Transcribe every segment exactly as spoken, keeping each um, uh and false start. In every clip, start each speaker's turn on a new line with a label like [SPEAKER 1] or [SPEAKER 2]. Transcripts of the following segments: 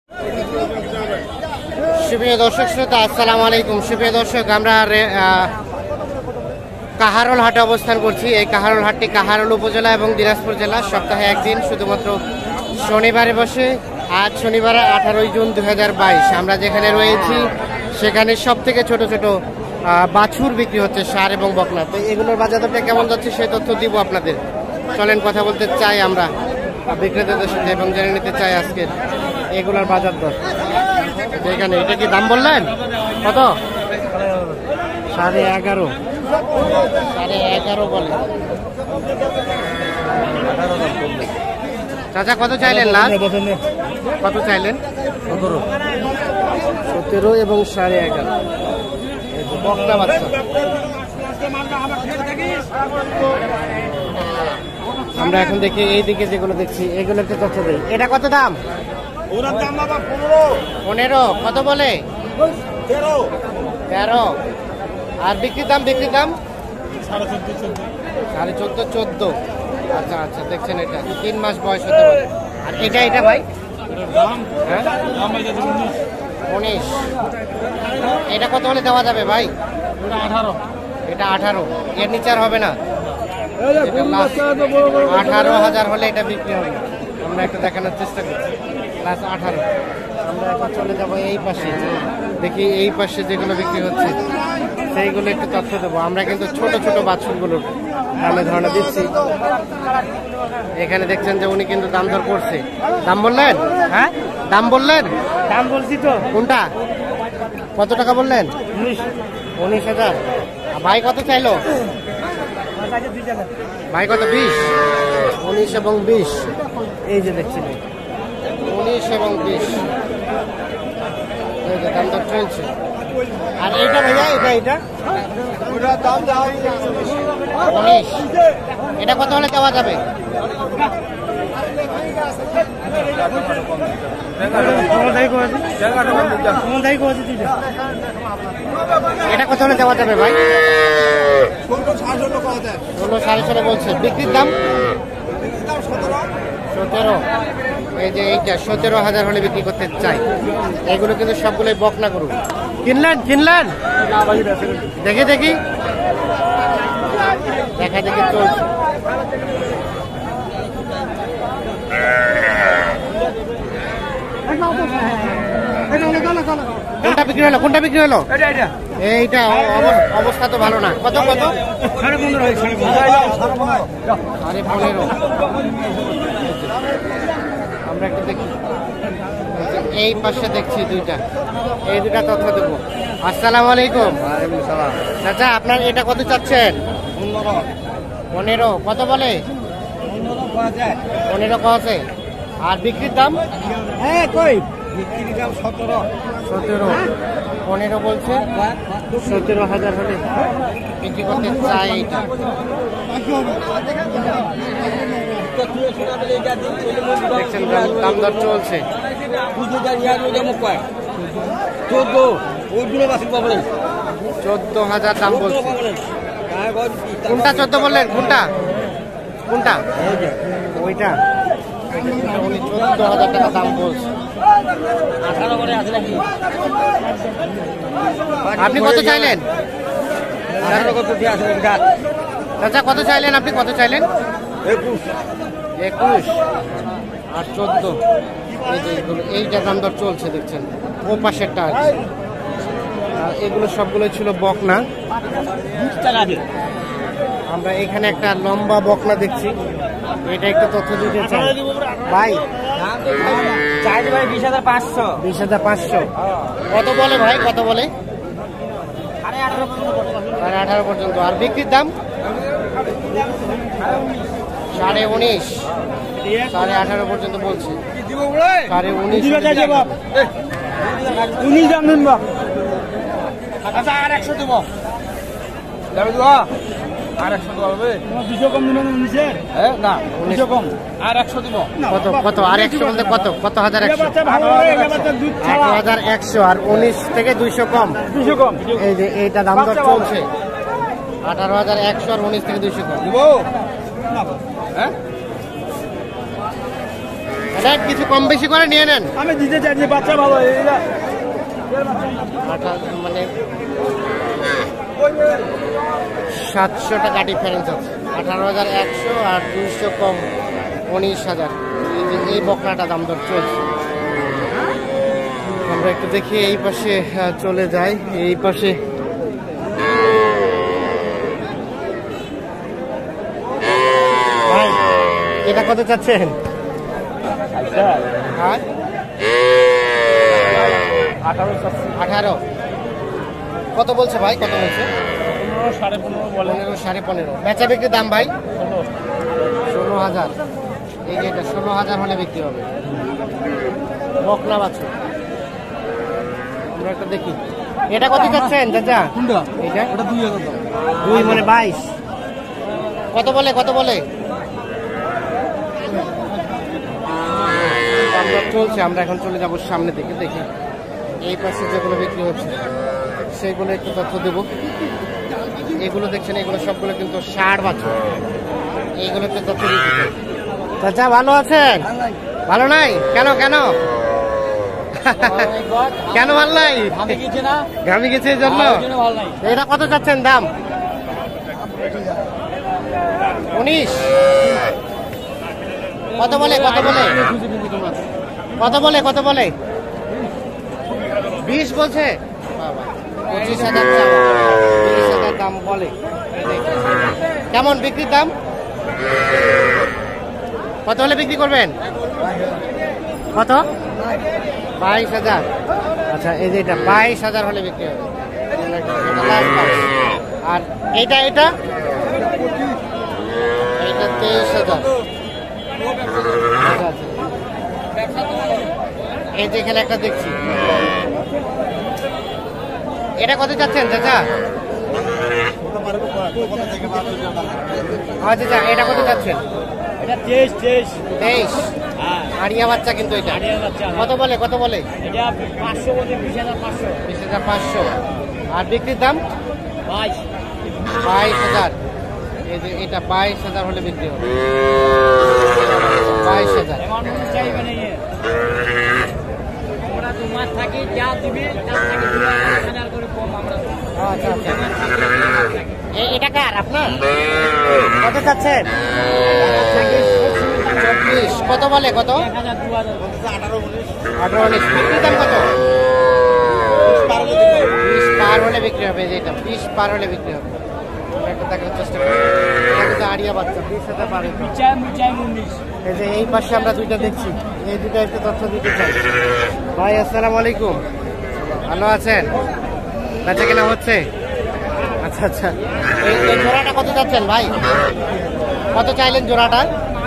[SPEAKER 1] সুপ্রিয় দর্শক শ্রোতা, আসসালামু আলাইকুম। সুপ্রিয় দর্শক, আমরা কাহারোল হাটে অবস্থান করছি। এই কাহারোল হাটটি কাহারোল উপজেলা এবং দিনাজপুর জেলা, সপ্তাহে একদিন, শুধুমাত্র শনিবারে বসে। আজ শনিবার আঠারোই জুন দুই হাজার বাইশ। আমরা যেখানে রয়েছি সেখানে সব থেকে ছোট ছোট বাছুর বিক্রি হচ্ছে, ষাঁড় এবং বকনা। তো এগুলোর বাজার দরটা কেমন যাচ্ছে সেই তথ্য দিব আপনাদের। চলেন কথা বলতে চাই আমরা বিক্রেতাদের সাথে এবং জেনে নিতে চাই আজকের এগুলোর বাজার দর। এখানে এটা কি দাম বললেন কত? সাড়ে এগারো সাড়ে এগারো বলে। চাচা কত চাইলেন? লাস্ট কত চাইলেন? সতেরো সতেরো এবং সাড়ে এগারো। বকনা বাচ্চা। আমরা এখন দেখি এইদিকে যেগুলো দেখছি এগুলো একটু তথ্য দেই। এটা কত দাম? পনেরো। কত বলে? তেরো। আর বিক্রির দাম? বিক্রির দাম সাড়ে চোদ্দো চোদ্দ। আচ্ছা আচ্ছা, দেখছেন এটা তিন মাস বয়স হতে পারে। আর এটা এটা ভাই উনিশ। এটা কত হলে দেওয়া যাবে ভাই? আঠারো। এটা আঠারো, এর নিচে আর হবে না। আঠারো হাজার হলে এটা বিক্রি হবে। আমরা একটু দেখানোর চেষ্টা করছি। প্লাস আঠারো। আমরা এখন চলে যাবো এই পাশে, দেখি এই পাশে যেগুলো বিক্রি হচ্ছে সেইগুলো একটু তথ্য দেবো। আমরা কিন্তু ছোট ছোট বাছুরগুলোর দামে ধারণা দিচ্ছি। এখানে দেখছেন যে উনি কিন্তু দাম দর করছে। দাম বললেন? হ্যাঁ দাম বললেন? দাম বলছি তো। কোনটা কত টাকা বললেন? উনিশ। উনিশ হাজার। ভাই কত চাইলো? ভাই কত? বিশ। উনিশ এবং বিশ। এই যে দেখছেন উনিশ এবং বিশ দাম দর চলছে। আর এইটা ভাইয়া এটা এটা উনিশ। এটা কত হলে দেওয়া যাবে? এটা কত হলে দেওয়া যাবে ভাই? ষোলো সাড়ে ষোলো বলছে। বিক্রির দাম সতেরো। এই যে এইটা সতেরো হাজার হলে বিক্রি করতে চাই। এগুলো কিন্তু সবগুলোই বকনা করুন। কিনলেন কিনলেন দেখে দেখি দেখা দেখি চলছে। কোনটা বিক্রি হলো? কোনটা বিক্রি হলো? এইটা অবস্থা তো ভালো না। কত কত? সাড়ে পনেরো। সাড়ে পনেরো। আমরা একটু দেখি এই পাশে দেখছি দুইটা, এই দুইটা তথ্য দেবো। আসসালামু আলাইকুম। চাচা আপনার এটা কত চাচ্ছেন? পনেরো। কত বলে? পনেরো কছে। আর বিক্রির দাম? হ্যাঁ কই বিক্রির দাম সতেরো। সতেরো। পনেরো বলছে। সতেরো হাজার হলে বিক্রি করতে চাই। এইটা দেখছেন দাম দর চলছে। চোদ্দ হাজার দাম বলছে। কোনটা চোদ্দ বললেন? কোনটা কোনটা? ওইটা উনি চোদ্দ হাজার টাকা দাম বলছে। আপনি কত চাইলেন? চাচা কত চাইলেন? আপনি কত চাইলেন? একুশ। একুশ আর চোদ্দ। এই যে এগুলো এইটা দাম দর চলছে দেখছেন। ও পাশেরটা আর এগুলো সবগুলো ছিল বকনা। আমরা এখানে একটা লম্বা বকনা দেখছি, এটা একটু তথ্য দিতে চাই ভাই। চাই ভাই বিশ হাজার পাঁচশো। বিশ হাজার পাঁচশো। কত বলে ভাই? কত বলে? সাড়ে আঠারো পর্যন্ত। আর বিক্রির দাম? সাড়ে উনিশ। সাড়ে আঠারো পর্যন্ত বলছে। সাড়ে উনিশ। উনিশ দাম নিন আর একশো দেব। আর একশো দেওয়া হবে? দুশো কম দিবেন উনিশের? হ্যাঁ না উনিশশো কম। আর একশো দিব। কত কত? আর একশো বলতে কত? কত হাজার? একশো। এক হাজার একশো। আর উনিশ থেকে দুইশো কম। দুইশো কম। এই যে এইটা দাম দর চলছে আঠারো হাজার একশো আর উনিশ থেকে দুইশো কম দিব। হ্যাঁ দেখ কিছু কম বেশি করে নিয়ে নেন।
[SPEAKER 2] আমি দিতে চাই যে বাচ্চা ভালো
[SPEAKER 1] মানে সাতশো টাকা ডিফারেন্স আছে। আঠারো হাজার একশো আর দুইশো কম উনিশ হাজার। এই যে এই বকনাটা দাম দর চলছে। আমরা একটু দেখি এই পাশে চলে যাই। এই পাশে ভাই এটা কত চাচ্ছেন? হ্যাঁ আঠারো। কত বলছে ভাই? কত বলছে?
[SPEAKER 2] পনেরো সাড়ে পনেরো বলে।
[SPEAKER 1] পনেরো সাড়ে পনেরো। বেচা বিক্রির দাম ভাই ষোলো হাজার। এই যে এটা ষোলো হাজার হলে বিক্রি হবে। বকনা বাছুর আমরা একটা দেখি। এটা কত চাচ্ছেন চাচা? এটা
[SPEAKER 2] ওটা দুই হাজার
[SPEAKER 1] দুই মানে বাইশ। কত বলে কত বলে? আমরা চলছে। আমরা এখন চলে যাবো সামনে দিকে। দেখি এই পাশে যেগুলো বিক্রি হচ্ছে সেগুলো একটু তথ্য দেবো। এগুলো দেখছেন এগুলো সবগুলো কিন্তু ষাঁড় বাছুর। এইগুলো একটু তথ্য দিতে। চাচা ভালো আছেন? ভালো নাই কেন? কেন কেন ভালো নাই? ঘামি গেছে এই জন্য। এটা কত চাচ্ছেন দাম? উনিশ। কত বলে কত বলে কত বলে কত বলে? বিশ বলছে। পঁচিশ হাজার তিরিশ হাজার দাম বলে। কেমন বিক্রির দাম? কত হলে বিক্রি করবেন? কত? বাইশ হাজার। আচ্ছা এই যে এটা বাইশ হাজার হলে বিক্রি হবে। আর এইটা এটা এইটা তেইশ হাজার। এই যে এখানে একটা দেখছি। এটা কত চাচ্ছেন চাচা? আচ্ছা এটা কত চাচ্ছেন?
[SPEAKER 2] এটা তেইশ তেইশ
[SPEAKER 1] তেইশ। আড়িয়া বাচ্চা কিন্তু এটা। কত বলে কত বলে?
[SPEAKER 2] এটা পাঁচশো বলতে বিশ হাজার পাঁচশো।
[SPEAKER 1] বিশ হাজার পাঁচশো। আর বিক্রির দাম?
[SPEAKER 2] বাইশ
[SPEAKER 1] বাইশ হাজার। এই যে এটা বাইশ হাজার হলে বিক্রি হবে। বাইশ হাজার।
[SPEAKER 2] চাইবে না আমরা দু মাস থাকি যা দিবি তার থেকে দু হাজার করে কম আমরা।
[SPEAKER 1] আচ্ছা আচ্ছা এটা কার আপনার? কত চাচ্ছেন? চব্বিশ। কত বলে কত? আঠারো উনিশ। বিক্রির দাম কত? বিশ পার হলে বিক্রি হবে। যেটা বিশ পার হলে বিক্রি হবে। দেখার চেষ্টা করি। আড়িয়া বাচ্চা বিশ হাজার পার। এই যে এই পাশে আমরা দুইটা দেখছি। এই দুটো একটু তথ্য দিতে চাই। ভাই আসসালামু আলাইকুম, ভালো আছেন? বেচা কেনা হচ্ছে? আচ্ছা আচ্ছা এই জোড়াটা কত চাচ্ছেন ভাই? কত চাইলেন জোড়াটা?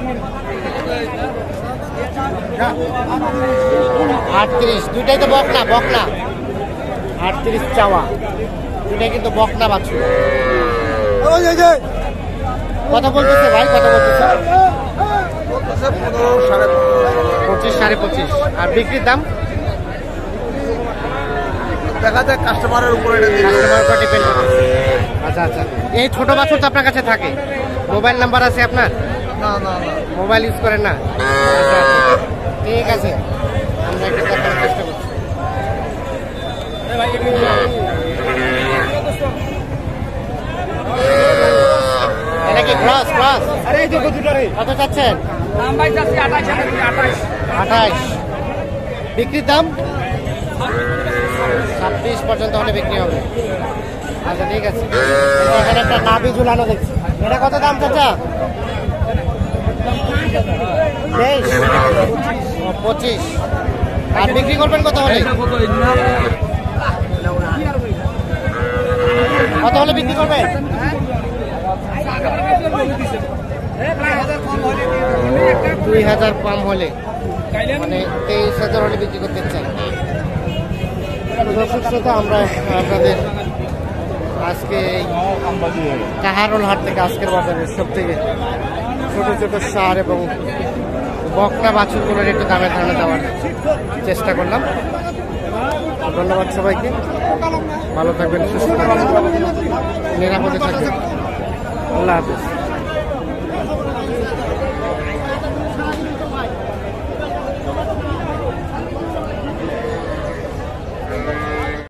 [SPEAKER 1] আটত্রিশ। দুইটাই তো বকনা বকনা। আটত্রিশ চাওয়া। দুইটাই কিন্তু বকনা বাছুর। কত বলতেছে ভাই? কত বলতেছে? পঁচিশ সাড়ে পঁচিশ। আর বিক্রির দাম?
[SPEAKER 3] দেখা যায় কাস্টমারের উপরে।
[SPEAKER 1] কাস্টমারের উপর ডিপেন্ড করতেছে। আচ্ছা আচ্ছা এই ছোট বাছুর তো আপনার কাছে থাকে? মোবাইল নাম্বার আছে আপনার?
[SPEAKER 3] না না না
[SPEAKER 1] মোবাইল ইউজ করেন না? আচ্ছা আচ্ছা ঠিক আছে আমরা একটু দেখার চেষ্টা করছি। এটা কি ক্রস ক্রস? কত চাচ্ছেন? আঠাইশ। বিক্রির দাম? ছাব্বিশ পর্যন্ত হলে বিক্রি হবে। আচ্ছা ঠিক আছে। এখানে একটা নাভি ঝুলানো দেখছি। এটা কত দাম চাচা? তেইশ পঁচিশ। আর বিক্রি করবেন কত হলে? কত হলে বিক্রি করবেন? দুই হাজার কম হলে, মানে তেইশ হাজার হলে বিক্রি করতে চাই। দর্শক শ্রোতা, আমরা আপনাদের আজকে কাহারোল হাট থেকে আজকের বাজারে সব থেকে ছোট ছোট সার এবং বকনা বাছুরগুলোর একটু দামে ধারণা দেওয়ার চেষ্টা করলাম। ধন্যবাদ সবাইকে, ভালো থাকবেন, সুস্থ থাকবেন, নিরাপদে থাকবেন। আল্লাহ হাফেজ।